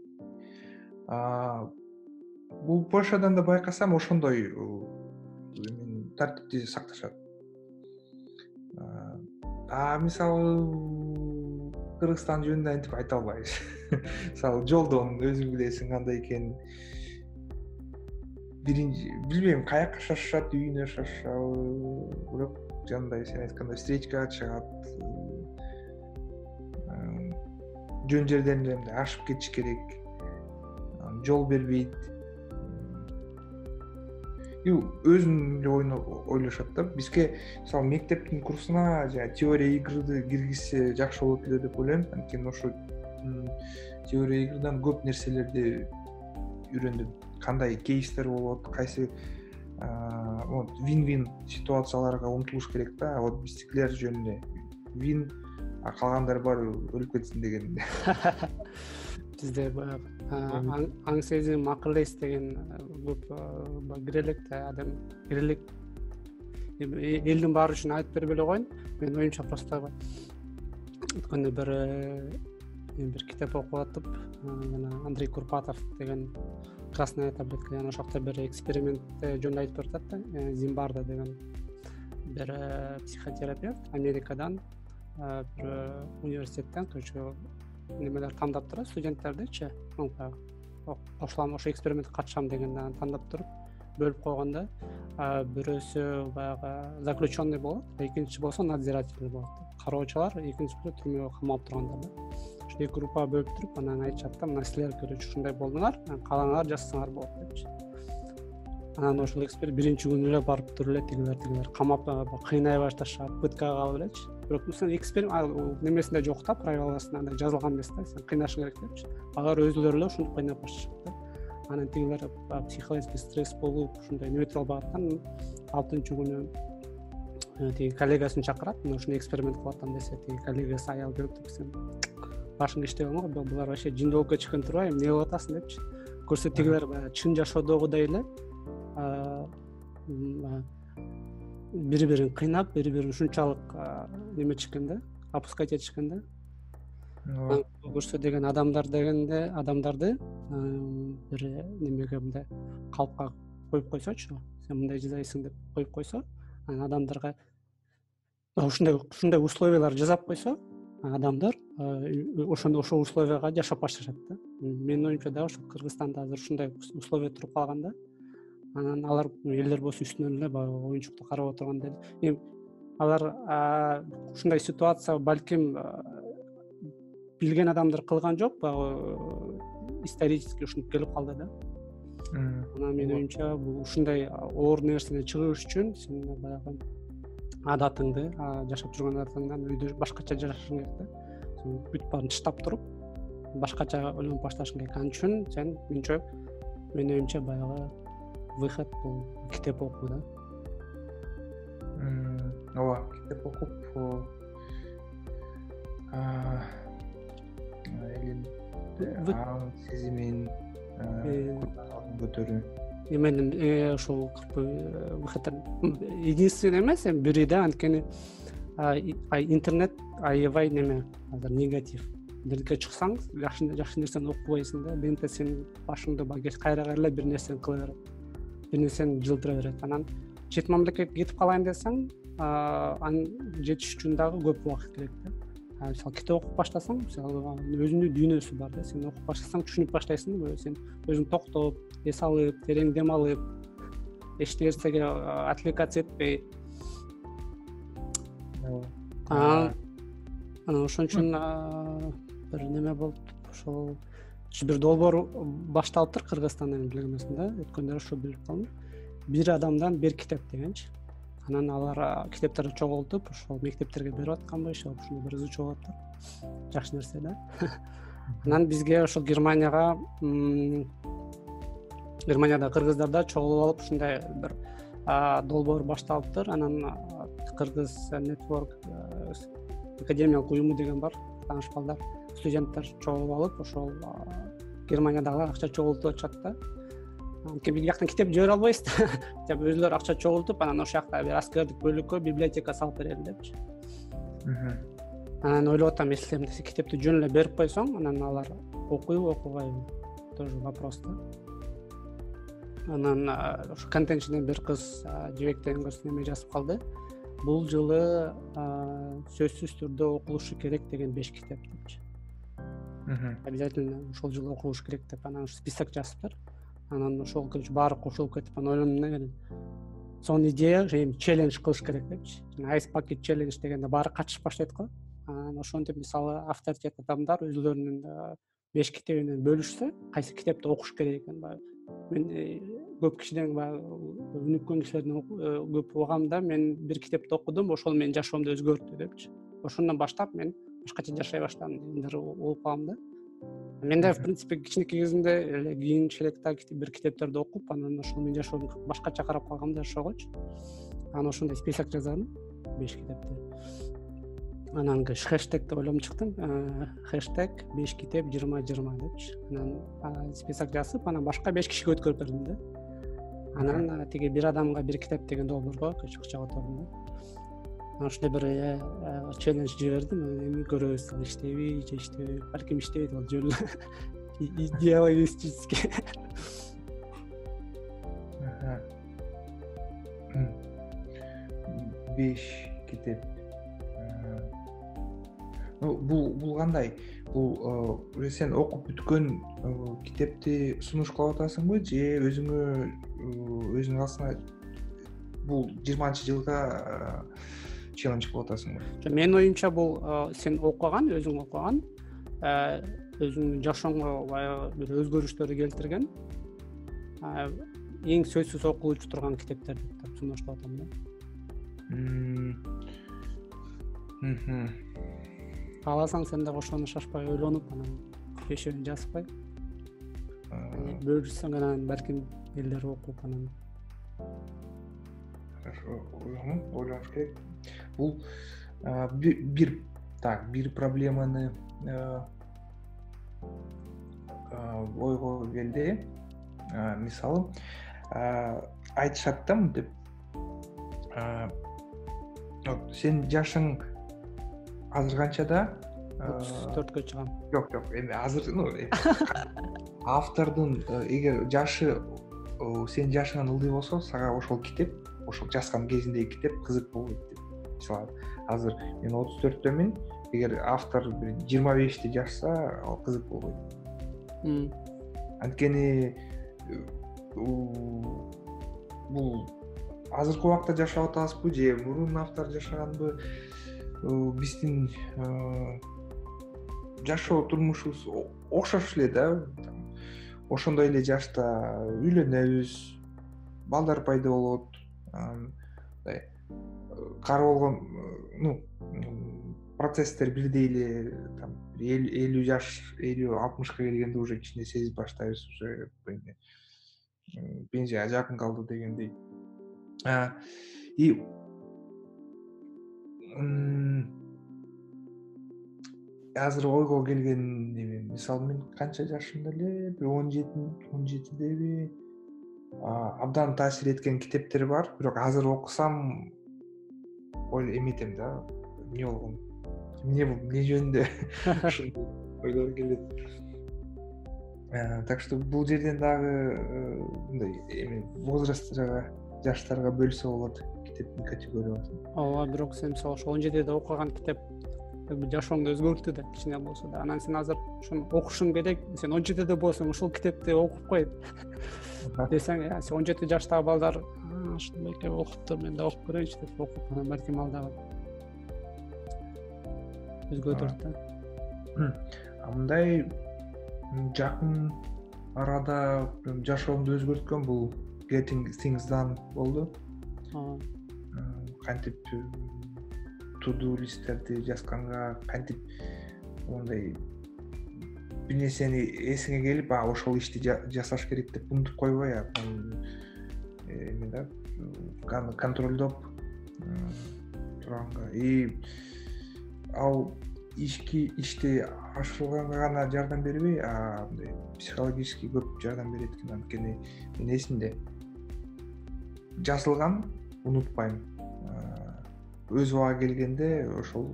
[SPEAKER 2] Бул Польшадан да байкасам ошондой тартипти сакташат. А мисалы Кыргызстан жөнүндө антип айта албайбыз. Мисалы жолдон өзүң билесиң кандай экенин. Биринчи билбейм, каяка шашышат, үйүнө шашышабы, бирок жандай сен айткандай встречкага чыгат. Жөн жерден эле ашып кетиш керек. Жол бербейт. И өзүнүн эле ойуну ойлошот да. Бизге мисалы мектептин курсуна жана теория игрды киргизсе жакшы болот эле деп ойлойм. Анткени ошо теория игрдан көп нерселерди үйрөндүм. Кандай кейстер болот, кайсы вот вин-вин ситуацияларга умтулуш керек да. Вот биздикилер жөнүндө вин, а калгандары баары өлүп кетсин деген.
[SPEAKER 1] Бизде аң сезим акыл эс деген көп кирелек да, адам кирелек. Элдин баары үчүн айтып бербей эле коеюн. Мен оюмча просто өткөндө бир бир китеп окуп атып, жана Андрей Курпатов деген красная таблетка, жана ошокто бир эксперимент жөнүндө айтып берет да. Зимбардо деген бир психотерапевт Америкадан бир университеттен көчө немелер тандап турат, студенттердичи, кошулам ошо экспериментке катышам дегенден тандап туруп бөлүп койгондо, бирөөсү баягы заключенный болот, экинчиси болсо надзиратель болот. Кароочулар, экинчиси түрмөгө камалып тургандар да. Ошо эки группага бөлүп туруп, анан айтышат да, мына силер көрөчү ушундай болдуңар, калгаңар жасасаңар болот депчи. Анан ошол эксперимент биринчи күнү эле барып туруп эле тигилер тигилер камап кыйнай башташат, пыткага алып элечи. Бирок мисалы эксперимент немесинде жок да, правиласында жазылган эмес да, сен кыйнашың керек депчи. Алар өзүлөрү эле ушинтип кыйнап башташат да. Анан тигилер психологический стресс болуп, ушундай нөтө албагаттан алтынчы күнү тиги коллегасын чакырат, мына ушундай эксперимент кылып атам десе, тиги коллегасы аял келип туруп, сен башың иштеп алма, булар вообще жиндоолукка чыккан турбайбы, эмне кылып атасың депчи. Көрсө тигилер баягы чын жашоодогудай эле бири-бирин кыйнап, бири-бирин ушунчалык неме чыккан да, опускать этишкен да. Көрсө деген адамдар дегенде адамдарды бир немеге мындай калпка коюп койсочу, сен мындай жасайсың деп коюп койсо, анан адамдарга ушундай ушундай условиялар жасап койсо, адамдар ошондо ошол условияга жашап башташат да. Менин оюмча да ошо Кыргызстанда азыр ушундай условия туруп калган да. Анан алар элдер болсо үстүнөн эле баягы оюнчукту карап отурганда эми алар ушундай ситуация балким билген адамдар кылган жок, баягы исторически ушинтип келип калды да. Анан менин оюмча бул ушундай оор нерседен чыгыш үчүн сен баягы адатыңды, жашап жүргөн адатыңдан үйдө башкача жашашың керек да. Сен бүт баарын тыштап туруп, башкача ойлонуп башташың керек. Ал үчүн сен менчө менин оюмча баягы выход бул китеп окуу да.
[SPEAKER 2] Ооба, китеп окуп элин аң сезимин көтөрүү.
[SPEAKER 1] Эменин ошол выходтар единственный эмес, эми бири да, анткени интернет аябай неме, азыр негатив. Интернетке чыксаң, жакшы жакшы нерсени окубайсың да, бенте сен башыңды кайра кайра эле бир нерсени кыла берет. Бир нерсени жылдыра берет. Анан чет мамлекетке кетип калайын десең, анын жетиш үчүн дагы көп убакыт керек да. Мисалы китеп окуп баштасаң, мисалы өзүнүн дүйнөсү бар да, сен окуп баштасаң түшүнүп баштайсың да, сен өзүң токтоп, эс алып, терең дем алып, эч нерсеге отвлекаться этпей. Анан ошон үчүн бир неме болуп, ошол бир долбоор башталыптыр Кыргызстанда, билген эмесмин да, өткөндө ошо билип калдым. бир адамдан бир китеп дегенчи. Анан алар китептерди чогултуп ошол мектептерге берип атканбы, ошол ушундай бир изучуу болуп атат. Жакшы нерсе да. Анан бизге ошол Германияга Германияда кыргыздарда чогулуп алып ушундай бир долбоор башталыптыр. Анан Кыргыз Network академиялык уюму деген бар. Тааныш балдар, студенттер чогулуп алып, ошол Германиядагы акча чогултуп атышат да. Анткени бир жактан китеп жибере албайбыз да. Деп өзүлөрү акча чогултуп, анан ошол жакта бир аскердик бөлүккө библиотека салып берели депчи. Анан ойлоп атам, если китепти жөн эле берип койсоң, анан алар окуйбу, окубайбы? Тоже вопрос да. Анан ошо контентчиден бир кыз жибектен көрсө неме жазып калды. Бул жылы сөзсүз түрдө окулушу керек деген беш китеп депчи. Обязательно ошол жылы окулуш керек деп анан список жазыптыр. Анан ошол көрүнүш баары кошулуп кетип, анан ойлондум, сонун идея, челлендж кылыш керек депчи. Ice Bucket Challenge дегенде баары катышып баштайт го. Анан ошентип мисалы авторитет адамдар өзүлөрүнүн беш китебинен бөлүшсө, кайсы китепти окуш керек экен, баягы мен көп кишиден баягы өнүккөн кишилерден көп угам да, мен бир китепти окудум, ошол менин жашоомду өзгөрттү депчи. Ошондон баштап мен башкача жашай баштадым дегендер болуп калам да. Мен да в принципе кичинекей кезимде эле кийинчерээкте бир китептерди окуп, анан ошол менин жашоомду башкача карап калгам да ошогочу. Анан ошондой список жаздым, беш китепти. Анан хэштег деп ойлоп чыктым. Хэштег беш китеп жыйырма жыйырма депчи. Анан список жазып, анан башка беш кишиге өткөрүп бердим да. Анан тиги бир адамга бир китеп деген долбоорго чыкча котордум да. Анан ушундай бир челлендж жибердим. Эми көрөбүз, иштейби, же иштебейби. Балким иштебейт, ал жөн эле идеалистически.
[SPEAKER 2] беш китеп. Бул бул кандай? Бул сен окуп бүткөн китепти сунуш кылып атасыңбы, же өзүңө өзүңүн калсыңа бул жыйырманчы жылга челлендж кылып атасыңбы?
[SPEAKER 1] Менин оюмча бул сен окуган, өзүң окуган, өзүңдүн жашооңо баягы бир өзгөрүштөрдү келтирген, эң сөзсүз окулуучу турган китептер деп сунуштап атам да. Кааласаң сен да ошону шашпай ойлонуп, анан бешөөнү жазбай бөлүшсөң, анан балким элдер окуп анан
[SPEAKER 2] ойлонуш керек. Бул бир так бир проблеманы ойго келди. Мисалы айтышат да мынтип, сен жашың азыр канчада?
[SPEAKER 1] отуз төрткө чыгам.
[SPEAKER 2] Жок, жок, эми азыр, ну, автордун эгер жашы сен жашыңан ылдый болсо, сага ошол китеп, ошол жазган кезиндеги китеп кызык болбойт деп. Мисалы, азыр мен отуз төрттөмүн, эгер автор бир жыйырма беште жазса, ал кызык болбойт. Анткени бул азыркы убакта жашап атабызбы, же мурун автор жашаганбы? Биздин жашоо турмушубуз окшош эле да. Ошондой эле жашта үйлөнөбүз, балдар пайда болот. Мындай кар болгон, ну, процесстер бирдей эле, там элүү жаш, элүү алтымышка келгенде уже кичине сезип баштайбыз, уже пенсияга жакын калды дегендей. И азыр ойго келген неме, мисалы мен канча жашымда эле, бир он жетидеби абдан таасир эткен китептер бар, бирок азыр окусам ой эметем да, эмне болгон, эмне эмне жөнүндө ушундай ойлор келет. Так что бул жерден дагы мындай эми возрастка, жаштарга бөлсө болот китептин категориясын.
[SPEAKER 1] Ооба, бирок сен мисалы ошо он жетиде окуган китеп жашооңду өзгөрттү да, кичине болсо да. Анан сен азыр ошону окушуң керек, сен он жетиде болсоң ошол китепти окуп кой десең, сен он жети жаштагы балдар ушундай экен окупту, мен да окуп көрөйүнчү деп окуп, анан балким ал дагы өзгөртөт да.
[SPEAKER 2] Мындай жакын арада жашоомду өзгөрткөн бул Getting Things Done болду. Кантип to do листтерди жазганга, кантип ондай бир нерсени эсиңе келип, а ошол ишти жасаш керек деп унутуп койбой, эме да контролдоп турганга и ал ишки ишти ашырганга гана жардам бербей, а мындай психологически көп жардам берет экен. Анткени мен эсимде жазылган унутпайм. Өз убагы келгенде ошол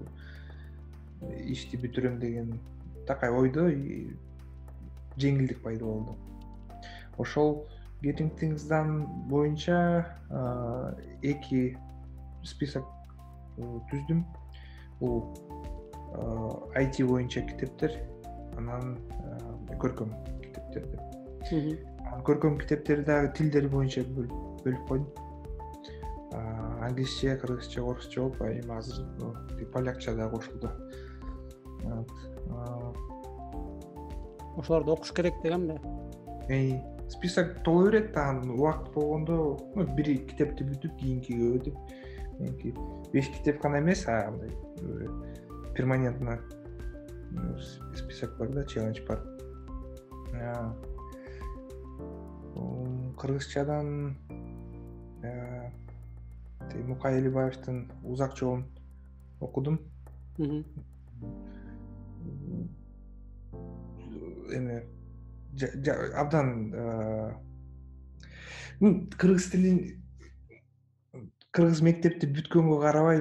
[SPEAKER 2] ишти бүтүрөм деген такай ойдо жеңилдик пайда болду. Ошол Getting Things Done боюнча эки список түздүм. Бул ай ти боюнча китептер, анан көркөм китептер деп. Көркөм китептерди дагы тилдер боюнча бөлүп койдум. Англисче, кыргызча, орусча болуп, эми азыр полякча да кошулду.
[SPEAKER 1] Ошолорду окуш керек дегенби?
[SPEAKER 2] Эй, список толо берет, анан убакыт болгондо бир китепти бүтүп, кийинкиге өтүп, меники беш китеп гана эмес, а мындай перманентно список бар да, челлендж бар. Кыргызчадан Мукай Элибаевдин Узак жолун окудум. Эме абдан кыргыз тилин кыргыз мектепти бүткөнгө карабай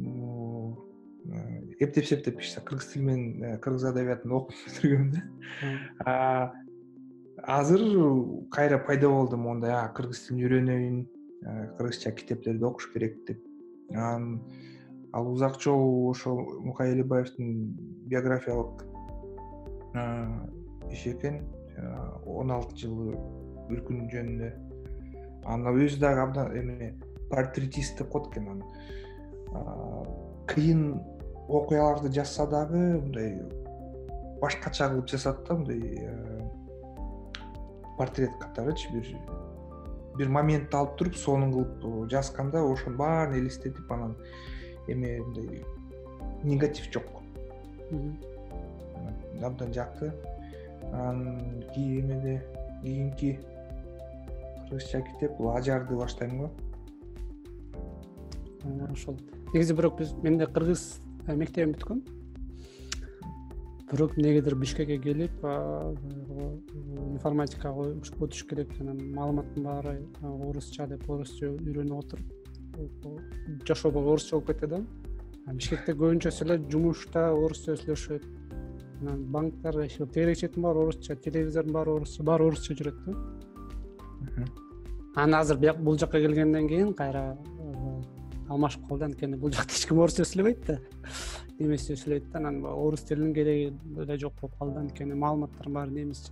[SPEAKER 2] эптеп-септеп кыргыз тили менен кыргыз адабиятын окуп бүтүргөм да. Азыр кайра пайда болду мондай, а кыргыз тилин үйрөнөйүн, кыргызча китептерди окуш керек деп. Анан ал Узак жол ошо Мукай Элибаевдин биографиялык иш экен, он алты жылы үркүн жөнүндө. Анан өзү дагы абдан эме портретист деп коет экен. Кыйын окуяларды жазса дагы мындай башкача кылып жасат да, мындай портрет катарычы бир бир моментти алып туруп, сонун кылып жазганда ошонун баарын элестетип, анан эме мындай негатив жок. Абдан жакты. Анан кийинде кийинки кыргызча китеп бул Ажарды баштайм го.
[SPEAKER 1] Ошол. Негизи бирок биз мен да кыргыз мектебин бүткөм. Бирок негедир Бишкекке келип, информатикага өтүш керек, анан маалыматтын баары орусча деп орусча үйрөнүп отуруп, жашообо орусча болуп кетти да. Бишкекте көбүнчөсү эле жумушта орусча сүйлөшөт. Анан банктар, тегеречектин баары орусча, телевизордун баары орусча, баары орусча жүрөт да. Анан азыр бул жакка келгенден кийин кайра алмашып калды, анткени бул жакта эч ким орусча сүйлөбөйт да. Немисче сүйлөйт да, анан орус тилинин кереги эле жок болуп калды, анткени маалыматтар баары немисче.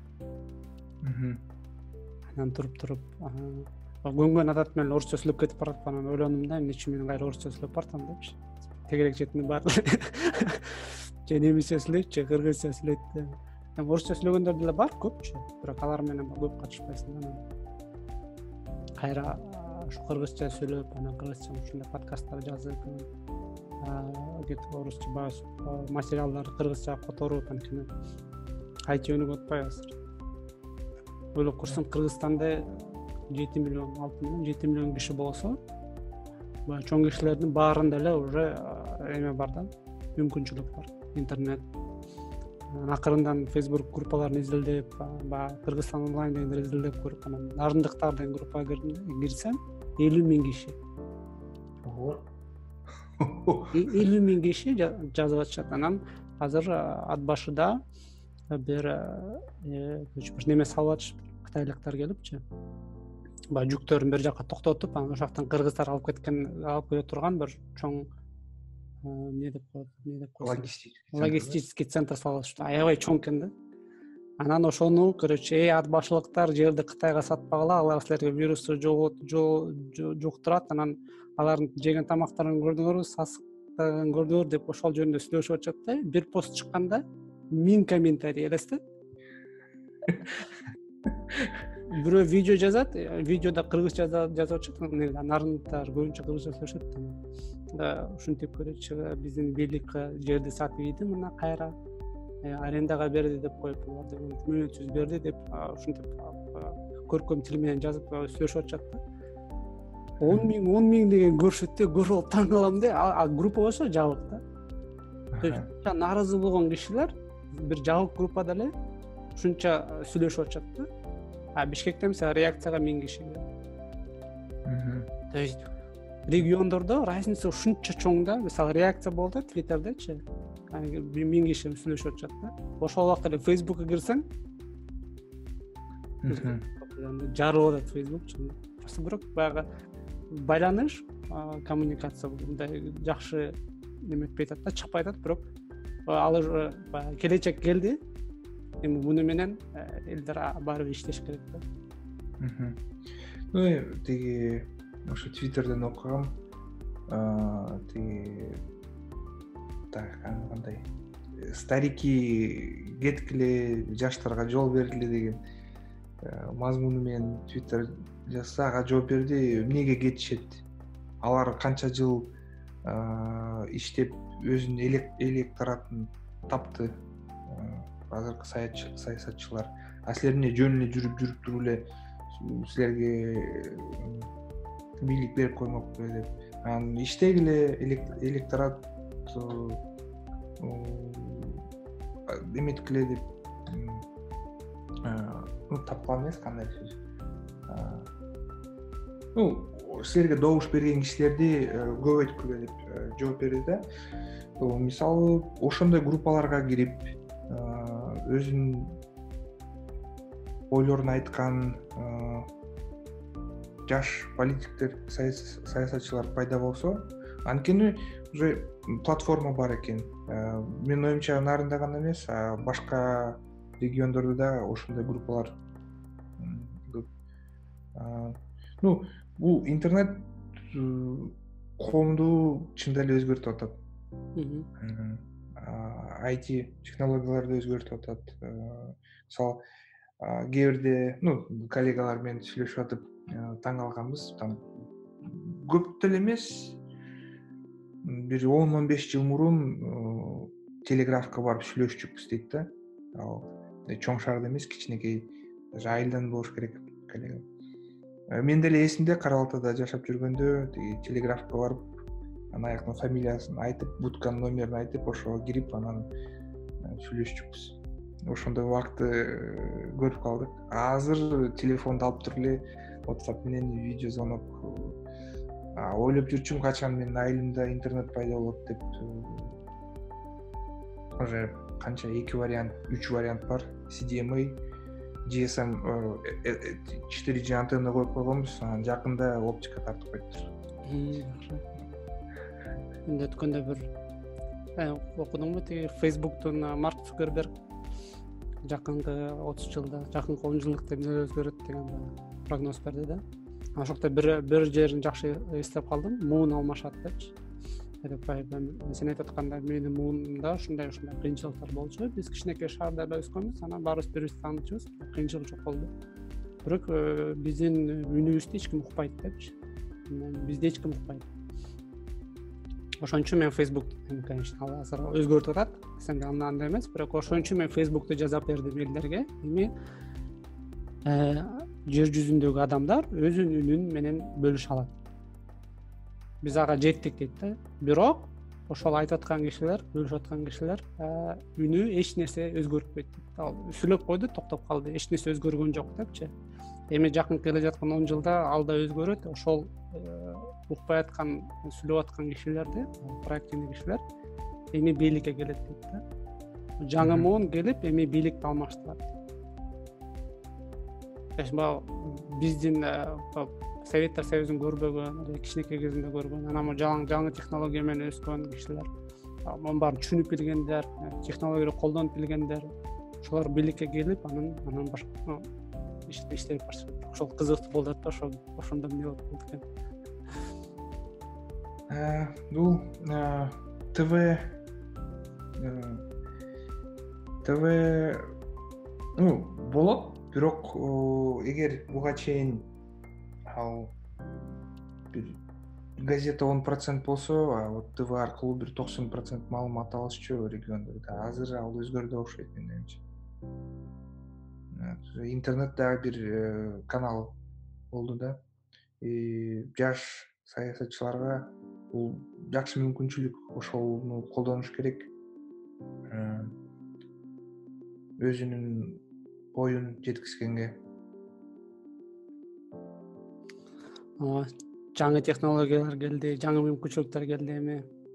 [SPEAKER 1] Анан туруп-туруп, көнгөн адат менен орусча сүйлөп кетип баратып, анан ойлондум да, эмне үчүн мен кайра орусча сүйлөп бартам депчи. Тегеречектин баары же немисче сүйлөйт, же кыргызча сүйлөйт да. Эми орусча сүйлөгөндөр деле бар көпчү, бирок алар менен көп катышпайсың да. Кайра ушу кыргызча сүйлөп, анан кыргызча ушундай подкасттар жазып, кетип орусча баары материалдарды кыргызча которуп, анткени айти өнүгүп атпайбыз. Ойлоп көрсөм, Кыргызстанда жети миллион, алты миллион, жети миллион киши болсо, баягы чоң кишилердин баарында эле уже эме бар да, мүмкүнчүлүк бар, интернет. Акырындан Facebook группаларын изилдеп, баягы Кыргызстан онлайн дегендер изилдеп көрүп, анан Нарындыктар деген группага кирсем, элүү миң киши.
[SPEAKER 2] Ого.
[SPEAKER 1] элүү миң киши жазып атышат. Анан азыр ат башыда бир бир неме салып атышып, кытайлыктар келипчи. Баягы жүктөрүн бир жакка токтотуп, анан ошол жактан кыргыздар алып кеткен, алып келе турган бир чоң эмне деп коет, эмне деп коет? Логистический центр салып атышты. Аябай чоң экен да. Анан ошону, короче, эй ат башылыктар жерди Кытайга сатпагыла, алар силерге вирусту жуктурат, анан алардын жеген тамактарын көрдүңөрбү, сасыктарын көрдүңөр деп ошол жөнүндө сүйлөшүп атышат да. Бир пост чыкканда миң комментарий, элестет. бирөө видео жазат, видеода кыргызча жазып атышат, нарындар көбүнчө кыргызча сүйлөшөт. Ушинтип көрөчү, биздин бийлик жерди сатып ийди, мына кайра арендага берди деп коюп, мөөнөтсүз берди деп ушинтип көркөм тил менен жазып сүйлөшүп атышат да. он миң он миң деген көрүшөт да, көрүп алып таң калам да. А группа болсо жабык да. Ушунча нааразы болгон кишилер бир жабык группада эле ушунча сүйлөшүп атышат да. А Бишкекте мисалы реакцияга миң киши. То есть региондордо разница ушунча чоң да. Мисалы реакция болду Twitterдечи, миң киши сүйлөшүп атышат да. Ошол убакта эле Facebookка кирсең, жарылып атат Facebook. Просто бирок баягы байланыш, коммуникация мындай жакшы неметпей атат да, чыкпай атат, бирок ал уже келечек келди. Эми муну менен элдер баары бир иштеш керек да.
[SPEAKER 2] Ну, тиги ошо Twitterден окугам, тиги так кандай старики кеткиле, жаштарга жол бергиле деген мазмуну менен Twitter жазса, ага жооп берди. Эмнеге кетишет? Алар канча жыл иштеп өзүнүн электоратын тапты. Азыркы саясатчылар. А силер эмне жөн эле жүрүп жүрүп туруп эле силерге бийлик берип коймокпу деп. Анан иштегиле электорат эметкиле деп. Ну, тапкан эмес, кандай сөз. Ну, силерге добуш берген кишилерди көбөйткүлө деп жооп берди да. Мисалы, ошондой группаларга кирип, өзүнүн ойлорун айткан жаш политиктер, саясатчылар пайда болсо, анткени уже платформа бар экен. Менин оюмча, Нарында гана эмес, башка региондордо да ошондой группалар көп. Ну, бул интернет коомду чындап эле өзгөртүп атат. ай ти технологияларды өзгөртүп атат. Мисалы, кээ бирде, ну, коллегалар менен сүйлөшүп атып таң калганбыз. Там көп деле эмес, бир он он беш жыл мурун телеграфка барып сүйлөшчүкпүз дейт да. Ал чоң шаарда эмес, кичинекей, даже айылдан болуш керек коллега. Мен деле эсимде, Кара Балтада жашап жүргөндө, тиги телеграфка барып, анан аяктын фамилиясын айтып, будканын номерин айтып, ошого кирип, анан сүйлөшчүкпүз. Ошондой убакытты көрүп калдык. Азыр телефонду алып туруп эле WhatsApp менен видео звонок. Ойлоп жүрчүм, качан менин айылымда интернет пайда болот деп. Уже канча эки вариант, үч вариант бар. си ди эм эй, джи эс эм четыре джи антенна коюп койгонбуз, анан жакында оптика тартып коюптур. Мен
[SPEAKER 1] өткөндө бир окудумбу, тиги Facebooktун Марк Цукерберг жакынкы отуз жылда, жакынкы он жылдыкта эмне өзгөрөт деген прогноз берди да. Ошокто бир бир жерин жакшы эстеп калдым. Муун алмашат депчи. Сен айтып аткандай, менин муунумда ушундай ушундай кыйынчылыктар болчу. Биз кичинекей шаарда эле өскөнбүз, анан баарыбыз бири-бирибизди таанычыбыз, кыйынчылык жок болду. Бирок биздин үнүбүздү эч ким укпайт депчи. Бизди эч ким укпайт. Ошон үчүн мен Facebook, конечно, азыр өзгөртүп атат. Сен андай эмес, бирок ошон үчүн мен Facebook'та жазап бердим элдерге. Эми жер жүзүндөгү адамдар өзүнүн үнүн менен бөлүшө алат. Биз ага жеттик дейт да. Бирок ошол айтып аткан кишилер, бөлүшүп аткан кишилер үнү эч нерсе өзгөртпөйт дейт. Ал сүйлөп койду, токтоп калды. Эч нерсе өзгөргөн жок депчи. Эми жакын келе жаткан он жылда ал да өзгөрөт. Ошол укпай аткан, сүйлөп аткан кишилерди, проактивный кишилер эми бийликке келет дейт да. Жаңы муун келип, эми бийликти алмаштырат. Эшма биздин Советтер Союзун көрбөгөн, кичинекей кезинде көргөн, анан жаңы жаңы технология менен өскөн кишилер, мунун баарын түшүнүп билгендер, технологияны колдонуп билгендер, ошолор бийликке келип, анан анан башка иштеп барышат. Ошол кызыктуу болду да, ошол ошондо эмне болду экен.
[SPEAKER 2] Бул ТВ ТВ ну болот, бирок эгер буга чейин ал бир газета он процент болсо, а вот ТВ аркылуу бир токсон процент маалымат алышчу региондордо. Азыр ал өзгөрдү окшойт менимче. Интернет дагы бир канал болду да. Жаш саясатчыларга бул жакшы мүмкүнчүлүк, ошону колдонуш керек. Өзүнүн оюн жеткизгенге.
[SPEAKER 1] Жаңы технологиялар келди, жаңы мүмкүнчүлүктөр келди эми.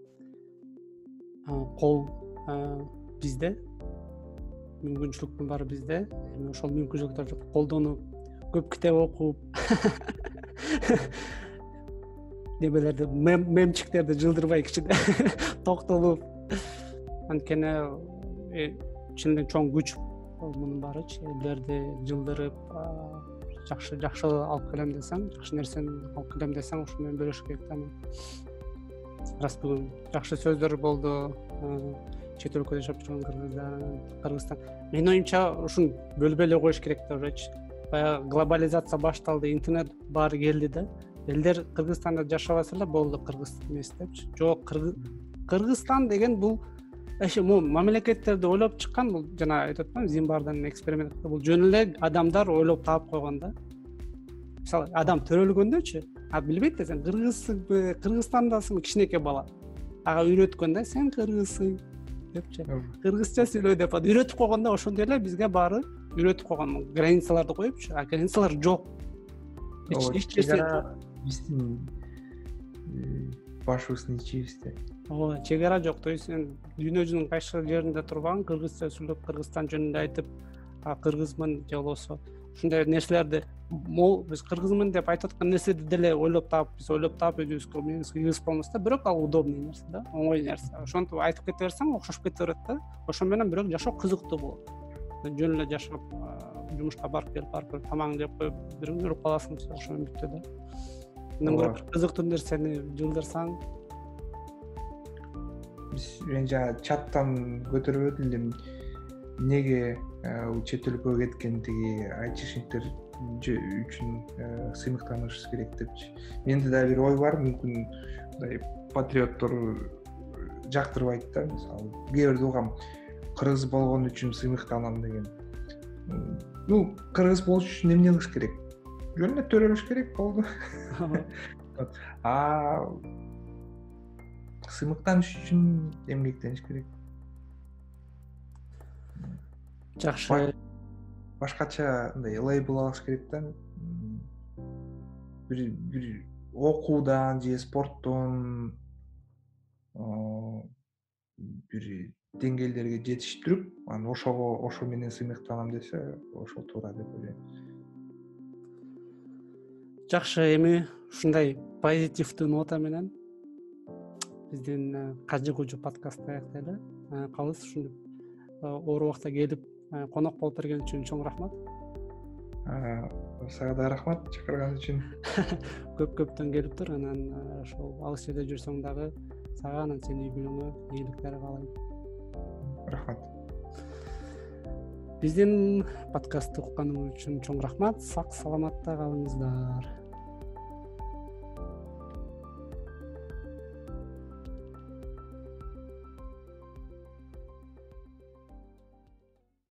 [SPEAKER 1] Кол бизде. Мүмкүнчүлүктүн баары бизде. Эми ошол мүмкүнчүлүктөрдү колдонуп, көп китеп окуп, немелерди, мемчиктерди жылдырбай кичине токтолуп, анткени чын эле чоң күч мунун баарычы. Элдерди жылдырып, жакшы жакшы алып келем десең, жакшы нерсени алып келем десең, ошо менен бөлүшүш керек да. Рас бүгүн жакшы сөздөр болду. Чет өлкөдө жашап жүргөн кыргыздар, Кыргызстан. Менин оюмча ушун бөлбөй эле коюш керек да уже. Баягы глобализация башталды, интернет баары келди да. Элдер Кыргызстанда жашабаса эле болду кыргыз эмес депчи. Жок, Кыргызстан деген бул эше могу мамлекеттерди ойлоп чыккан, бул жана айтып атпаймынбы, Зимбардан эксперимент. Бул жөн эле адамдар ойлоп таап койгон да. Мисалы, адам төрөлгөндөчү, а билбейт да сен кыргызсыңбы, Кыргызстандасыңбы, кичинекей бала. Ага үйрөткөн да, сен кыргызсың депчи. Кыргызча сүйлө деп үйрөтүп койгондо, ошондой эле бизге баары үйрөтүп койгон. Границаларды коюпчу, а границалар жок. Эч нерсе
[SPEAKER 2] биздин башыбыздын ичибизде.
[SPEAKER 1] Ооба, чегара жок. То есть сен дүйнө жүзүнүн кайсы жеринде турбаган, кыргызча сүйлөп, Кыргызстан жөнүндө айтып, кыргызмын же болбосо ушундай нерселерди, биз кыргызмын деп айтып аткан нерседи деле ойлоп таап, биз ойлоп таап өзүбүзгө кыйгыз болмос да, бирок ал удобный нерсе да, оңой нерсе. Ошентип айтып кете берсең, окшошуп кете берет да. Ошо менен бирок жашоо кызыктуу болот. Жөн эле жашап, жумушка барып келип, барып келип, тамагыңды жеп коюп, бир көрүп каласың, ошо менен бүттү да. Мындан көрө бир кызыктуу нерсени жылдырсаң.
[SPEAKER 2] Мен жана чаттан көтөрүп өтүлдүм. Эмнеге чет өлкөгө кеткен тиги айтышниктер үчүн сыймыктаныш керек депчи. Менде да бир ой бар, мүмкүн мындай патриоттор жактырбайт да. Мисалы, кээ бирди угам, кыргыз болгон үчүн сыймыктанам деген. Ну, кыргыз болуш үчүн эмне кылыш керек? Жөн эле төрөлүш керек болду. А сыймыктаныш үчүн эмгектениш керек.
[SPEAKER 1] Жакшы.
[SPEAKER 2] Башкача мындай лейбл алыш керек да. Бир бир окуудан же спорттон бир деңгээлдерге жетиштирип, анан ошого ошо менен сыймыктанам десе, ошол туура деп ойлойм.
[SPEAKER 1] Жакшы, эми ушундай позитивдүү нота менен биздин Кажы Кужу подкастты аяктайлы. Калыс ушинтип оор убакта келип конок болуп берген үчүн чоң рахмат.
[SPEAKER 2] Сага да рахмат чакырган үчүн.
[SPEAKER 1] Көп-көптөн келип тур, анан ошол алыс жерде жүрсөң дагы сага анан сенин үй бүлөңө ийгиликтер каалайм.
[SPEAKER 2] Рахмат.
[SPEAKER 1] Биздин подкастты укканыңыз үчүн чоң рахмат. Сак саламатта калыңыздар.